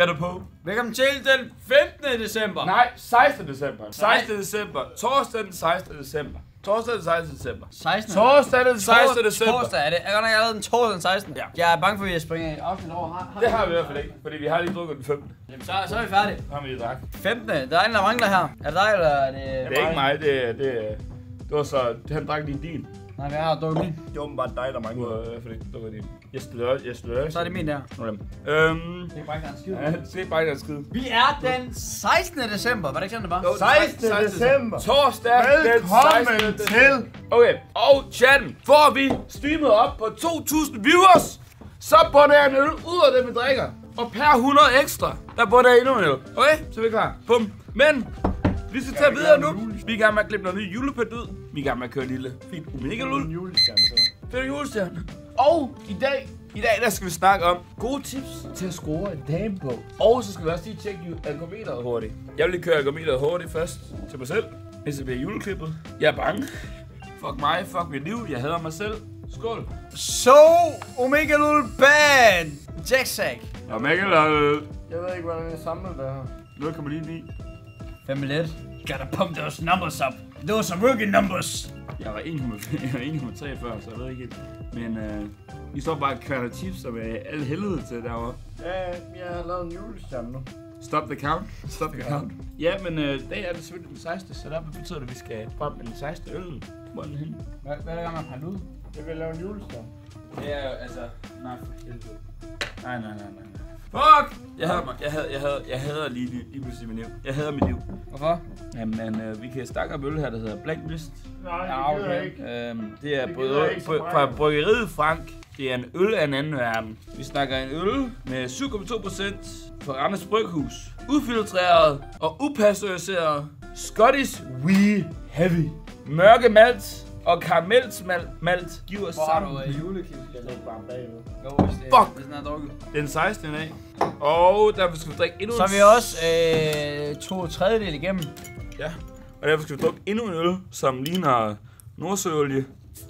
Hvad er du på? Velkommen til den 15. december. Nej, 16. december. 16. december. Torsdag den 16. december. Torsdag den 16. december. 16. Torsdag den 16. december. Torsdag er det. Jeg godt nok allerede den torsdag den 16. Ja. Jeg er bange for, at jeg springer afsnit over. Det har vi i hvert fald ikke, fordi vi har lige drukket den 15. Jamen, så er vi færdige. Så har vi lige drak. 15. Der er en, der mangler her. Er det dig, eller er det... Det er ikke mig, det var så, han drak lige din. Nej, jeg har drukket min. Det er åbenbart dig, der Du mangler. har i hvert fald ikke drukket din. Jeg slør. Så er det min der. Okay. Det er bare ikke en skid. Ja, det er bare ikke en skid. Vi er den 16. december. Var det ikke sådan, det var? 16. december. Torsdag den Velkommen 16. til. Okay, og chatten, får vi streamet op på 2000 viewers, så bunder jeg en øl ud af det, vi drikker. Og per 100 ekstra, der bunder jeg endnu en øl. Okay, så er vi klar. Bum. Men vi skal tage videre nu. Vi er i gang med at klippe noget nyt julepynt ud. Vi er i gang med at køre en lille fint omega-lul. Julestjerne så. Det er julestjerne. Og i dag der skal vi snakke om gode tips til at score en dame på. Og så skal vi også lige tjekke algometeret hurtigt. Jeg vil lige køre algometeret hurtigt først til mig selv. Hvis det bliver juleklippet. Jeg er bange. Fuck mig, fuck mit liv. Jeg hader mig selv. Skål. So, Omega Lul Band. Jacksack. Omega-lul. Jeg ved ikke, hvordan jeg samler det her. 0,99. 5 let. Gotta pump those numbers up. Those are rookie numbers. Jeg var 1,3 før, så jeg ved ikke helt. Men I står bare kværter chips og med alle helvede til derovre. Ja, jeg har lavet en julestjerne nu. Stop the count. Stop the count. Ja, men dag er det selvfølgelig den 16. Så derfor betyder det, at vi skal frem med den 16. øl. Hvor er den henne? Hvad er der gang, man pande ud? Jeg vil lave en julestjerne. Det er jo altså... Nej, for helvede. Nej. Fuck! Jeg hader lige pludselig mit liv. Jeg hader mit liv. Hvorfor? Jamen, vi kan stakke op øl her, der hedder Black Mist. Nej, Ja, det gider jeg okay. ikke. Det er Det gider jeg ikke så meget. fra bryggeriet Frank. Det er en øl af en anden verden. Vi snakker en øl med 7,2% fra Randers Bryghus. Udfiltreret og upasteuriseret Scottish Wee Heavy. Mørke malt og karamelsmalt giver sammen. julekips? Jeg lægger bare bagved. Fuck! Det er sådan dårligt. Den 16. af. Og derfor skal vi drikke endnu Så er vi også 2/3 igennem. Ja. Og derfor skal vi drikke endnu en øl, som ligner nordsøolie.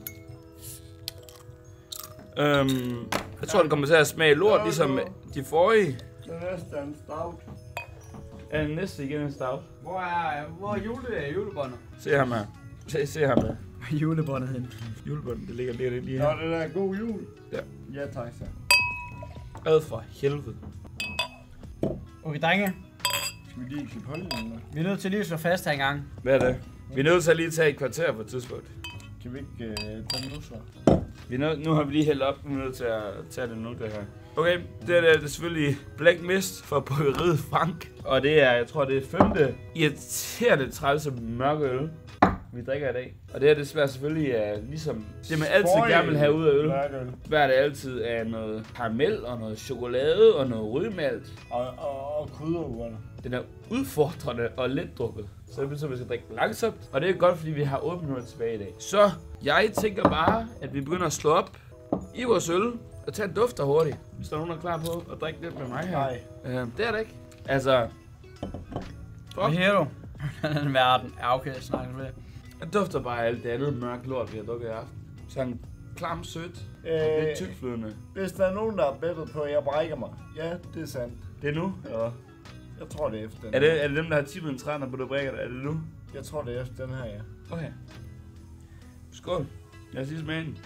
Jeg tror, den kommer til at smage lort, ligesom de forrige. Det næste er en stout. Er den næste igen en stout? Hvor er julebåndet? Se ham her. Se ham her. Julebåndet hen. Julebåndet, det ligger lige Nå, her. det der er god jul. Ja. Ja, tak så. Ad for helvede. Okay, drenge. Skal vi lige klippe holdningen? Vi er nødt til lige at slå fast her engang. Hvad er det? Vi er nødt til at lige tage et kvarter på et tidspunkt. Kan vi ikke tage nu så? Nu har vi lige hældt op, vi er nødt til at tage det nu, det her. Okay, det er selvfølgelig Black Mist fra bryggeriet Frank. Og det er, jeg tror det er 5. irriterende trælse mørke øl, vi drikker i dag. Og det her, det smager selvfølgelig ligesom det man altid gerne vil have ud af øl. Hvad er det altid af noget karamel og noget chokolade og noget rødmalt. Og krydderurter. Den er udfordrende og let drukket. Så det betyder, at vi skal drikke langsomt. Og det er godt, fordi vi har 8 minutter tilbage i dag. Så jeg tænker bare, at vi begynder at slå op i vores øl og tage en duft hurtigt. Hvis der er nogen, der er klar på at drikke lidt med mig her. Nej. Det er det ikke. Altså... Hvad her du? Den verden. Ja, okay, jeg snakker med. Jeg dufter bare alt det andet mørkt lort, vi har drukket i aften. Så en klam sødt og lidt tykflydende. Hvis der er nogen, der er bettet på, at jeg brækker mig. Ja, det er sandt. Det er nu, eller? Jeg tror, det er efter den. Er det dem, der har tippet en træner på, du brækker det? Er det nu? Jeg tror, det er efter den her, ja. Okay. Skål. Lad os lige smage den.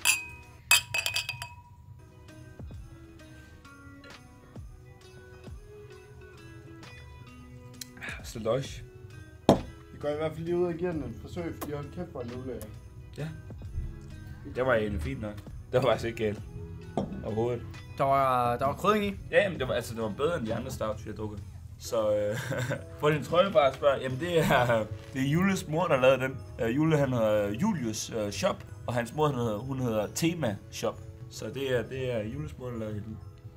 Så løg. Vi går i hvert fald lige ud og giver den en forsøg, fordi hold kæft for en ulæg. Ja. Det var egentlig fint nok. Det var faktisk ikke galt. Overhovedet. Der var krydding i. Ja, men det var bedre end de andre stouts, vi har drukket. Så for din trøje bare spørger, jamen det er Jules mor, der lavede den. Jule, han hedder Julius Shop, og hans mor, hun hedder Tema Shop. Så det er Jules mor, der lavede den.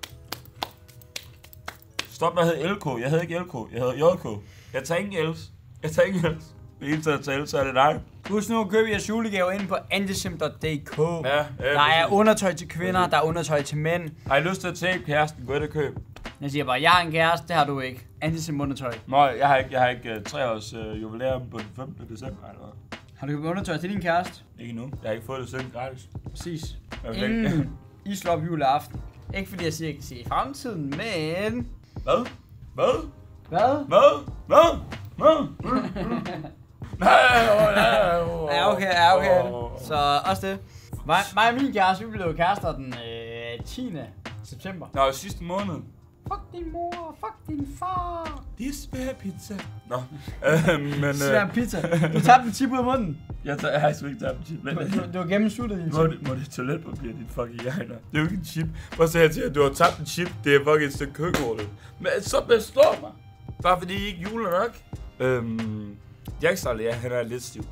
Stop med at hedde LK. Jeg hedder ikke LK. Jeg hedder JK. Jeg tager ingen Els. Ved hele taget til Els, så er det dig. Husk nu at købe jeres julegave inde på antisim.dk. Ja, Der er undertøj til kvinder, der er undertøj til mænd. Har I lyst til at tabe kæresten? Gå ind og køb. Jeg siger bare, jeg har en kæreste, det har du ikke. Antisim undertøj. Nå, jeg har ikke 3 års jubilæum på den 15. december, eller hvad? Har du købt undertøj til din kæreste? Ikke nu. Jeg har ikke fået det selv gratis. Præcis. Okay. Inden I slår op juleaften. Ikke fordi jeg siger, at jeg kan se i fremtiden, men... Hvad? Hvad? Hvad? Hvad? Ja, okay. Så også det. Mig og min kæreste, vi blev kærester den 10. september. Nå, sidste måned. Fuck din mor, fuck din far. Det er svær pizza. Nå, men... Svær pizza. Du tabte en chip ud af munden. Jeg har ikke tabt en chip. Du har gennemsuttet din chip. Må det toiletpapir, dit fucking hjerne. Det er jo ikke en chip. Prøv at sige til, at du har tabt en chip. Det er fucking et stykke køkkenrulle. Men så består mig. Bare fordi I ikke juler nok. Jackson, ja, han er lidt stiv.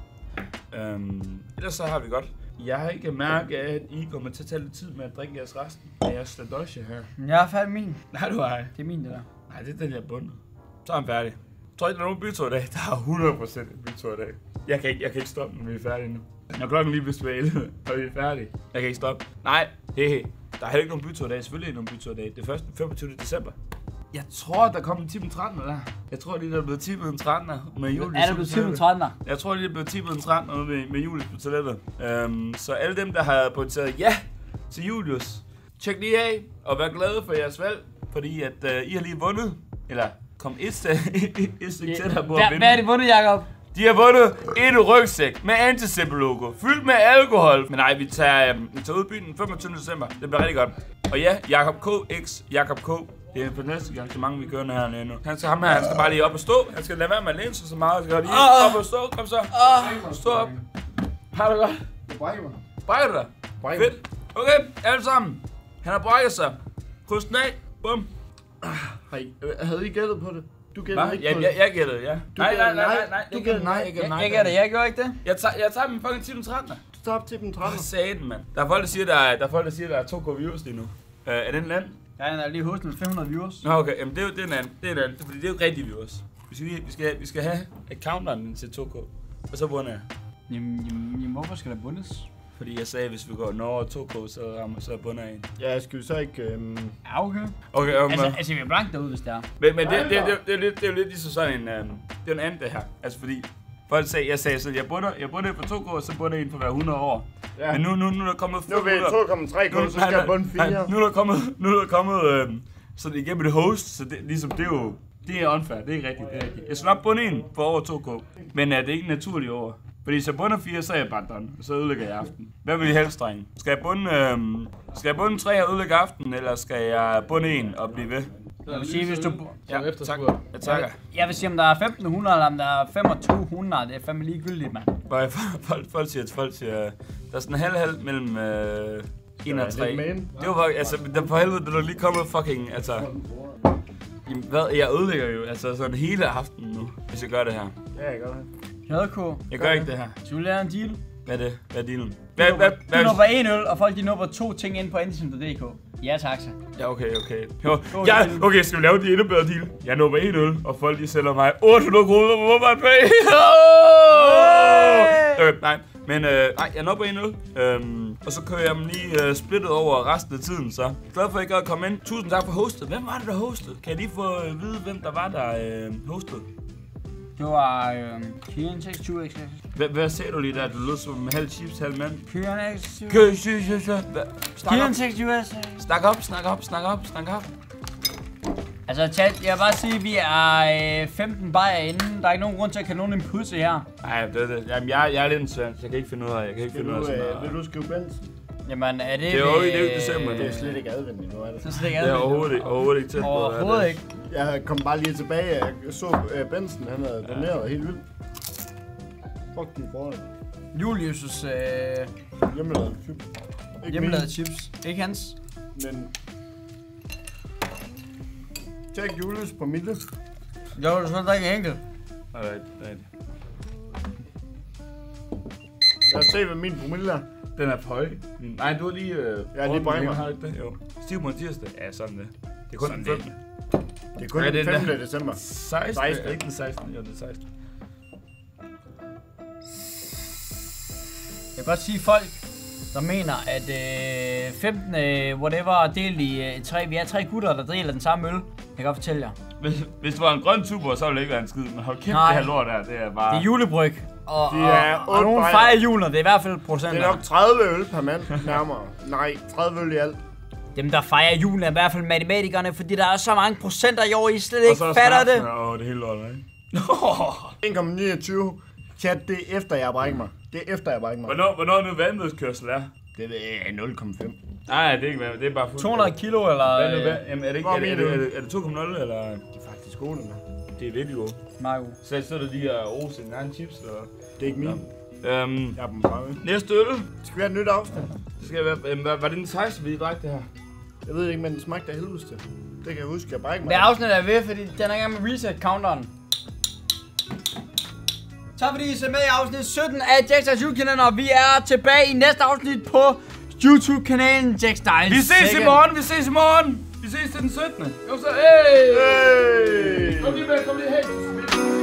Ellers så har vi godt. Jeg har ikke mærket, at I kommer til at tage lidt tid med at drikke jeres resten af jeres sladosje her. Jeg har færdig min. Nej, du har. Det er min, det der. Nej, det er den, jeg er bundet. Så er han færdig. Jeg tror ikke, der er nogen bytur i dag. Der er 100% en bytur i dag. Jeg kan ikke stoppe, når vi er færdige nu. Når klokken lige bliver 11, og vi er færdige. Jeg kan ikke stoppe. Nej, hey. Der er heller ikke nogen bytur i dag. Selvfølgelig ikke nogen bytur i dag. Det er først den 25. december. Jeg tror, der kom en tip den 13. der. Jeg tror lige, der er blevet tippet den 13. med Julius. Er der blevet tippet den 13? Jeg tror lige, der er blevet tippet den 13. med Julius på toilettet. Så alle dem, der har pointeret ja til Julius, tjek lige af og vær glade for jeres valg. Fordi at I har lige vundet. Eller kom et stik tættere på at vinde. Hvad er det vundet, Jacob? De har vundet et rygsæk med Antisepper-logo, fyldt med alkohol. Men nej, vi tager udbytten den 25. december. Det bliver rigtig godt. Og ja, Jacob K. x Jacob K. Det er en fantastisk arrangement, vi kører hernede nu. Han skal bare lige op og stå. Han skal lade være med at læne sig så meget. Han skal lige op og stå. Kom så. Stå op. Har du godt? Jeg brækker mig. Brækker du dig? Fedt. Okay, alle sammen. Han har brækket sig. Kryds den af. Bum. Havde I gættet på det? Du gættede ikke på det? Jeg gættede, ja. Nej. Du gættede nej. Jeg gætter, jeg gjorde ikke det. Jeg tager min fucking tip den 13. Du tager op til den 13. Satan, mand. Der er folk, der siger, der er 2K views lige nu. Er det en land? Ja, han er lige hos med 500 viewers. Nå, okay. Jamen, det er en anden. Det er fordi det er jo rigtige viewers. Vi skal have counteren til 2K. Og så bunder jeg. Jamen, hvorfor skal der bundes? Fordi jeg sagde, hvis vi går over 2K, så bunder jeg en. Ja, skal vi så ikke... Ja, okay. Okay, altså, vi er blankt derude, hvis det er. Men det er jo lidt ligesom sådan en... det er en anden, det her. Altså, fordi... Jeg sagde sådan, jeg bunder på 2K, og så bunder jeg en for hver 100 år. Ja. Men nu er der kommet... Nu er vi 2,3K, så skal jeg bunde 4. Nu er der kommet sådan igennem et host, så det, ligesom, det er jo... Det er unfair, det er ikke rigtigt, Jeg skal nok bunde en for over 2K, men det er ikke naturligt over. Fordi hvis jeg bunder 4, så er jeg bare done, og så ødelægger jeg aften. Hvad vil I helst, drenge? Skal jeg bunde 3 og ødelægge aften, eller skal jeg bunde 1 og blive ved? Jeg vil sige, hvis du... Ja, tak. Jeg takker. Jeg vil sige, om der er 1500 eller om der er 2500, det er fandme ligegyldigt, mand. Folk siger, der er sådan en halv mellem 1 og 3. Det var altså, der på helvede, der er lige kommet fucking, altså... Hvad? Jeg ødelægger jo altså sådan hele aftenen nu, hvis jeg gør det her. Ja, jeg gør det. Jeg gør ikke det her. Så vil jeg have en deal. Hvad er det? Hvad er dealen? Du nupper 1 øl, og folk de nupper 2 ting ind på antisyn.dk. Ja, taxa. Ja, okay. Jo, okay, skal vi lave de endnu bedre deal? Jeg nupper 1 øl, og folk de sælger mig 800 kroner på MobilePay. Okay, nej. Men jeg nupper 1 øl, og så kører jeg dem lige splittet over resten af tiden, så. Glad for, at I gad at komme ind. Tusind tak for hostet. Hvem var det, der hostede? Kan I lige få vide, hvem der var, der hostede? Det var Kyren 26 x. Hvad sagde du lige der? Du lød som halv chips, halv mand. Kyren 26. Kyren 26 x. Snak op. Altså chat, jeg vil bare sige, at vi er 15 bajer inden. Der er ikke nogen grund til at kalde nogen en pusse her. Nej, det. Jamen, jeg er lidt en svand, så jeg kan ikke finde ud af. Vil du skrive Benson? Jamen, er det... Det er jo ikke december. Det er slet ikke advendt endnu, er det? Det er slet ikke advendt. Det er overhovedet ikke tæt på. Overhovedet ikke. Jeg kom bare lige tilbage, jeg så Benson, han havde doneret helt vildt. Fuck den foran. Julius' hjemmelavede chips. Hjemmelavede chips. Ikke hans. Men... Tjek Julius på midten. Jo, du skal ikke enkelt. Nej. Lad os se, hvad min promille er. Den er på høj. Nej, du har lige... jeg er lige brænger. Har ikke det? Jo. Stiv på tirsdag. Ja, sådan det. Det er kun den 5. Det er kun den 5. december. 16. Ikke den 16. Jo, det er 16. Jeg kan godt sige folk, der mener, at 15. whatever delt i 3. Vi er 3 gutter, der deler den samme øl. Jeg kan godt fortælle jer. Hvis det var en grøn tuber, så ville det ikke være en skid. Men hold kæft, det her lort der, det er bare... Det er julebryg. Og nogen bajer. fejrer julen, det er i hvert fald procenter. Det er nok 30 øl per mand nærmere. Nej, 30 øl i alt. Dem, der fejrer julen, er i hvert fald matematikerne, fordi der er så mange procenter i år, I slet ikke fatter det. Og det hele lortet, ikke? 1,29. Chat, det er efter jeg brækker mig. Hvornår nu vanvidskørsel er? Det er 0,5. Nej, det er ikke hvad, det er bare 200 kilo, eller... Jamen, er det 2,0, eller? Det er faktisk gode, den her. Det er virkelig gode. Meget gode. Så er det de her Aarhus en anden chips, eller? Det er ikke min. Jeg er dem bare med. Næste øl. Skal vi have et nyt afsnit? Det skal være, var det den 16, vi drak det her? Jeg ved ikke, men den smagte af helvede til. Det kan jeg huske, jeg brækker mig. Det afsnit er ved, fordi den er i gang med reset-counteren. Tak fordi I ser med i afsnit 17 af Jackstars YouTube-kanalen, og vi er tilbage i næste afsnit på YouTube-kanalen Jackstars. Vi ses i morgen! Vi ses til den 17. Kom så, hey! Kom lige med, hey!